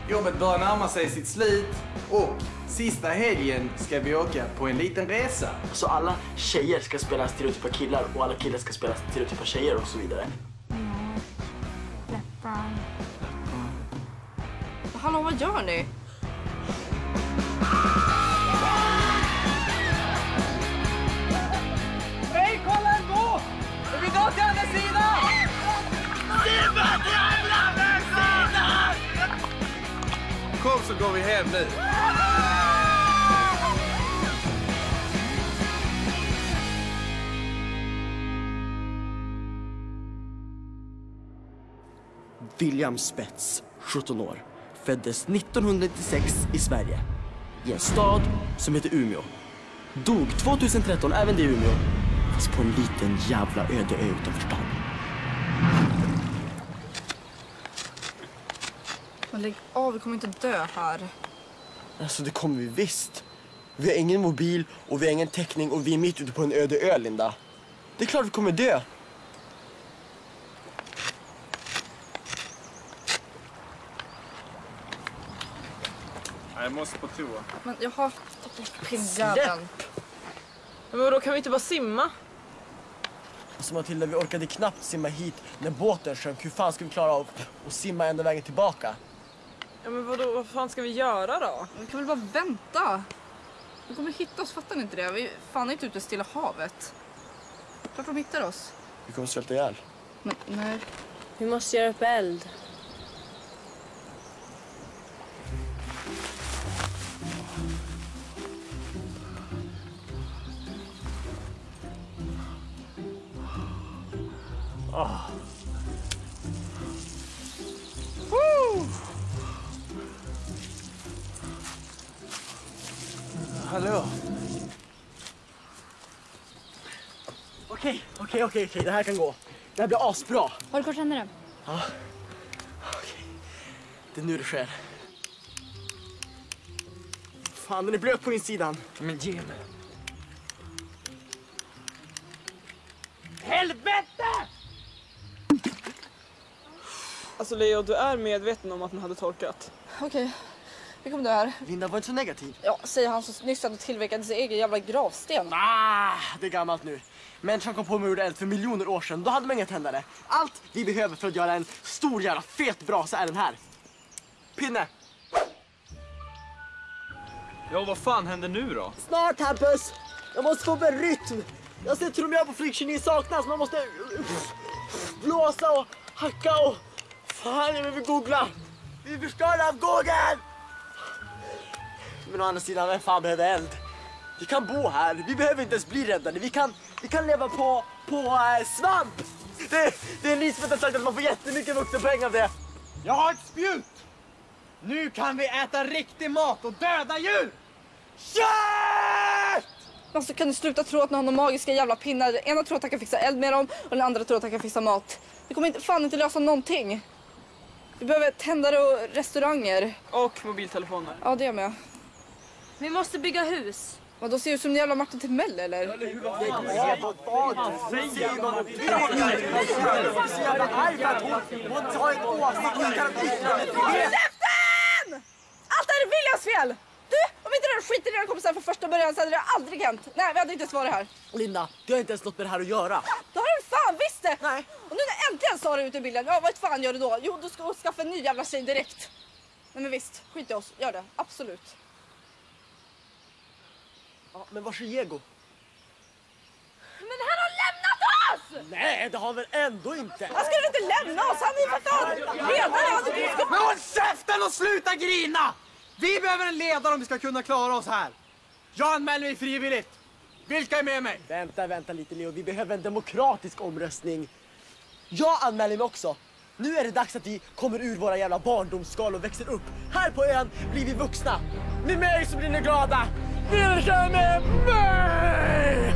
Jobbet börjar närma sig sitt slut och sista helgen ska vi åka på en liten resa. Så alla tjejer ska spela stereotypa killar och alla killar ska spela stereotypa tjejer och så vidare. Läppar. Hallå, vad gör ni? Hej, kolla en båt! Vi går till andra sidan! Simma till andra sidan! Kom så går vi hem nu. William Spets, 17 år, föddes 1996 i Sverige. I en stad som heter Umeå. Dog 2013 även i Umeå. Fast på en liten jävla öde ö utanför stan. Men lägg av, vi kommer inte dö här. Alltså det kommer vi visst. Vi har ingen mobil och vi har ingen täckning och vi är mitt ute på en öde ö, Linda. Det är klart vi kommer dö. Jag måste på toa. Men jag har pilljäveln. Men vadå, kan vi inte bara simma? Alltså Matilda, vi orkade knappt simma hit när båten sjönk. Hur fan ska vi klara av att simma ända vägen tillbaka? Ja men vadå, vad fan ska vi göra då? Vi kan väl bara vänta. De kommer hitta oss, fattar ni inte det? Vi är fan inte ute i Stilla havet. Klart de hittar oss. Vi kommer svälta ihjäl. Men nej. Vi måste göra upp eld. Hallå? Okej, det här kan gå. Det här blir asbra. Har du kortsändare? Ja. Okej. Det är nu det sker. Fan, den är blöt på insidan. Men ge mig. Helvete! Alltså Leo, du är medveten om att den hade torkat. Okej, vi kommer dö här. Linda, var inte så negativ. Ja, säger han som nyss hade tillverkat sin egen jävla gravsten. Det är gammalt nu. Människan kom på med eld för miljoner år sedan. Då hade man inga tändare. Allt vi behöver för att göra en stor jävla fet brasa är den här. Pinne. Ja, vad fan händer nu då? Snart, Hampus. Jag måste få upp en rytm. Jag ser trummor på Flickgeni saknas. Man måste blåsa och hacka och... Fan, jag vill googla. Vi förstör av Google. Men å andra sidan, vem fan behöver eld? Vi kan bo här. Vi behöver inte ens bli räddade. Vi kan leva på svamp. Det är Lisbeth har sagt att man får jättemycket vuxenpoäng av det. Jag har ett spjut! Nu kan vi äta riktig mat och döda djur! Kött! Alltså kan du sluta tro att någon har magiska jävla pinnar? Den ena tror att han kan fixa eld med dem och den andra tror att han kan fixa mat. Det kommer fan inte lösa någonting. Vi behöver tändare och restauranger. Och mobiltelefoner. Ja, det är med. Vi måste bygga hus. Vad då ser det ut som en jävla Martin Timell eller? Käften! Allt är Williams fel! Du, om inte du hade skitit i dina kompisar från första början så hade det aldrig hänt. Nej, vi hade inte ens varit här. Linda, du har inte ens något med det här att göra. Det har du fan visst det! Nej. Och nu när äntligen sa du ut i bilden, ja vad fan gör du då? Jo, du ska skaffa en ny jävla tjej direkt. Nej men visst, skit i oss, gör det, absolut. Ja, men var är Diego? Men han har lämnat oss! Nej, det har han väl ändå inte. Han skulle inte lämna oss, han är för fan ledare. Men håll käften och sluta grina! Vi behöver en ledare om vi ska kunna klara oss här. Jag anmäler mig frivilligt. Vilka är med mig? Vänta lite Leo, vi behöver en demokratisk omröstning. Jag anmäler mig också. Nu är det dags att vi kommer ur våra jävla barndomsskal och växer upp. Här på ön blir vi vuxna. Med mig så blir ni glada. Vilka med mig?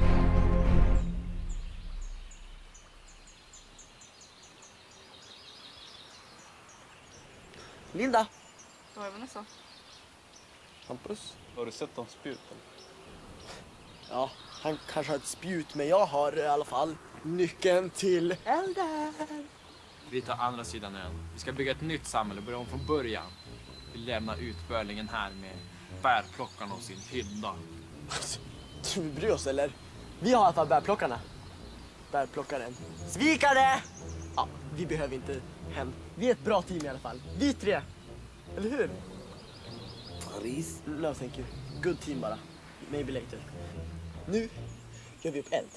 Linda. Vad var Vanessa? Hampus. Har du sett dem spjuten? Ja, han kanske har ett spjut, men jag har i alla fall nyckeln till elden. Vi tar andra sidan ön. Vi ska bygga ett nytt samhälle och börja om från början. Vi lämnar utbörlingen här med bärplockarna och sin hydda. Tror vi bryr oss eller? Vi har i alla fall bärplockarna. Bärplockaren. Svikare! Ja, vi behöver inte hem. Vi är ett bra team i alla fall. Vi 3. Eller hur? Paris? No, thank you. Good team bara. Maybe later. Nu gör vi upp eld.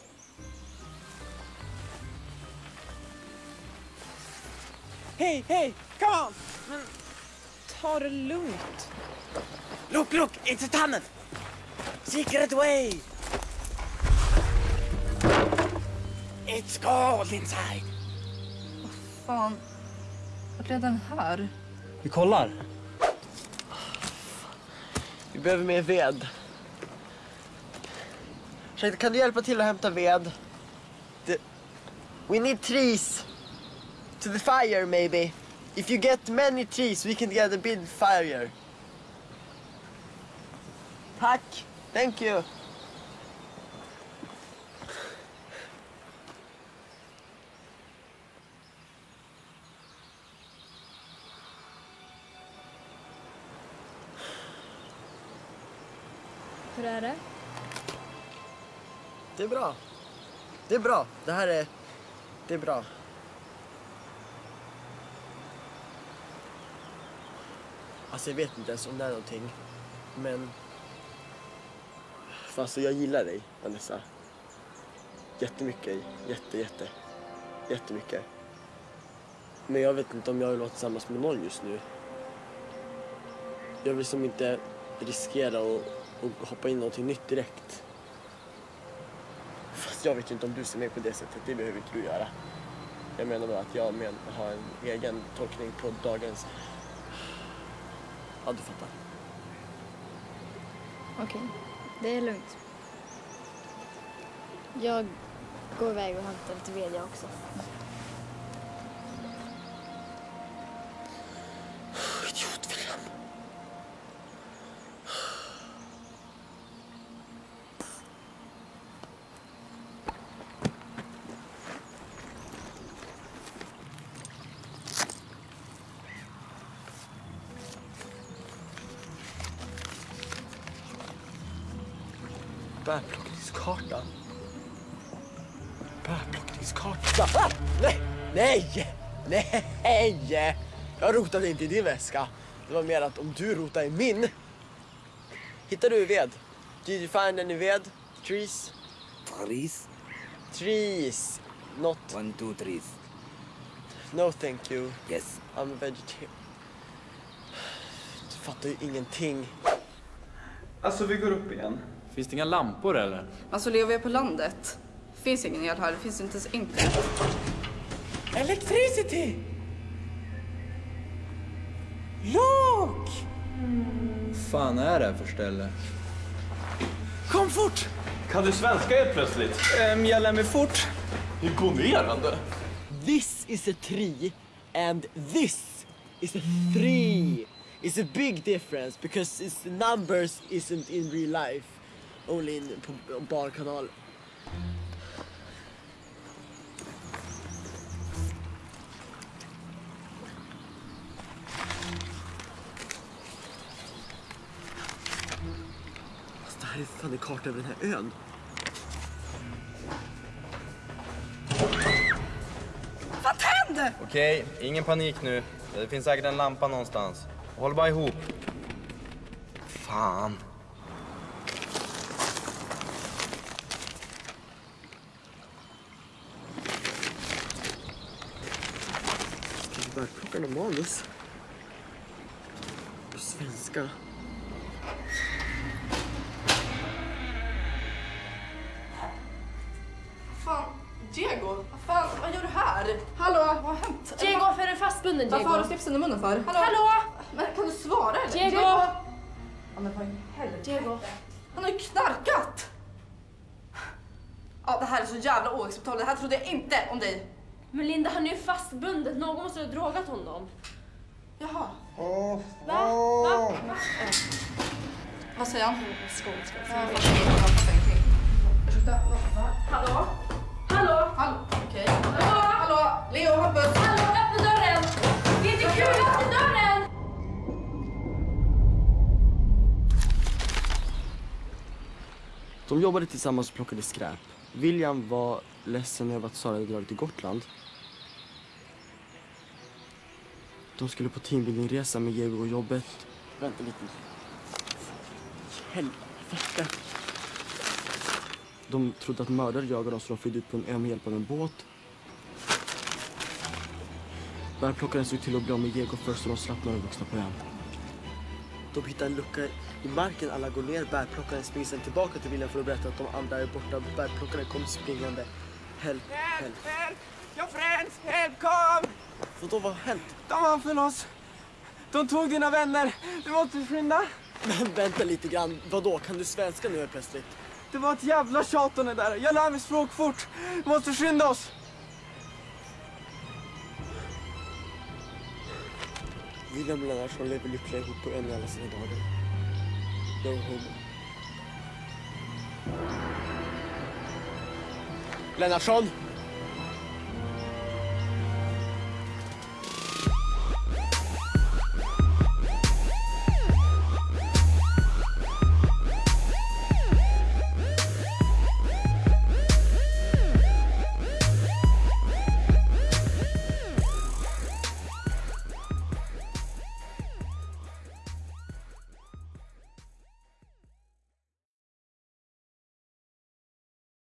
Hej, hej! Come on! Men ta det lugnt. Look, it's a tunnel! Secret way! It's cold inside! Fan, vart är den här? Vi kollar. Vi behöver mer ved. Ursäkta, kan du hjälpa till att hämta ved? We need trees. To the fire, maybe. If you get many trees, we can get a big fire. Tack. Thank you. Hur är det? Det är bra. Det är bra. Det är bra. Alltså jag vet inte ens om det är någonting. Men... Fast jag gillar dig, Vanessa. Jättemycket. Jättemycket. Men jag vet inte om jag vill vara tillsammans med någon just nu. Jag vill som inte riskera och hoppa in i någonting nytt direkt. Fast jag vet inte om du ser mig på det sättet. Det behöver inte du göra. Jag menar bara att jag har en egen tolkning på dagens... Ja, du fattar. Okej, det är lugnt. Jag går iväg och hämtar lite ved jag också. Idiot, William. Bärplockningskarta. Ah! Nej! Jag rotade inte i din väska. Det var mer att om du rotar i min... Hittar du ved? Did you find any ved? Trees? Paris? Trees. Not... 1, 2, 3. No, thank you. Yes. I'm a vegetarian. Du fattar ju ingenting. Alltså, vi går upp igen. Finns det inga lampor eller? Alltså Leo, vi är på landet. Det finns ingen el här, det finns inte ens internet. Electricity! Look! Fan är det här för ställe? Kom fort! Kan du svenska helt plötsligt? Jag lär mig fort. Imponerande. This is a tree and this is a 3. It's a big difference because its numbers isn't in real life. Only in på barkanal. Alltså, det här är fan en karta över den här ön. Vad hände? Okej, ingen panik nu. Det finns säkert en lampa någonstans. Håll bara ihop. Fan. Ska vi börja plocka någon manus? På svenska. Fan, Diego, vad gör du här? Hallå, vad har hänt? Diego, varför är du fastbunden, Diego? Varför har du slips under munnen för? Hallå? Men kan du svara eller? Diego! Ja, men vad i helvete? Diego. Han har ju knarkat! Ja, det här är så jävla oacceptabelt. Det här trodde jag inte om dig. Men Linda, han är ju fastbunden. Någon måste ha drogat honom. Jaha. Va? Vad säger han? Skål. Jag fattar ingenting. Ursäkta, va? Hallå? Hallå? Okej. Hallå? Leo, Hampus. Hallå? De jobbade tillsammans och plockade skräp. William var ledsen över att Sara hade dragit till Gotland. De skulle på teambuildingresa med Diego och jobbet. Vänta lite. Helvete. De trodde att mördare jagade dem så de flydde ut på en ö med hjälp av en båt. Bärplockaren såg till att bli av med Diego först så de slapp några vuxna på ön. De hittar en lucka i marken, alla går ner, bärplockaren springer sen tillbaka till William för att berätta att de andra är borta. Bärplockaren kom springande. Help! Your friends, help, come! Vad har hänt? De har för oss. De tog dina vänner. Du måste skynda. Men vänta lite grann. Vadå? Kan du svenska nu plötsligt? Det var ett jävla tjatande där. Jag lär mig språk fort. Vi måste skynda oss. William och Lennartsson lever lyckliga ihop på ön i alla sina dagar. No homo. Lennartsson!